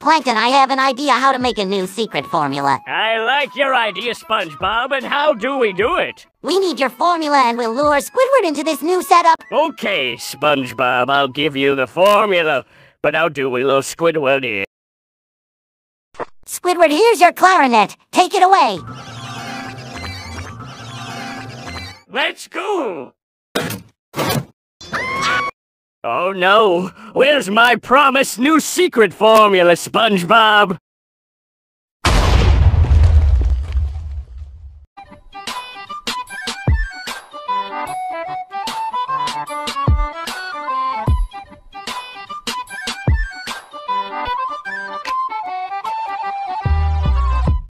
Plankton, I have an idea how to make a new secret formula. I like your idea, SpongeBob, and how do we do it? We need your formula and we'll lure Squidward into this new setup. Okay, SpongeBob, I'll give you the formula, but how do we lure Squidward in? Squidward, here's your clarinet. Take it away. Let's go! Oh no! Where's my promised new secret formula, SpongeBob?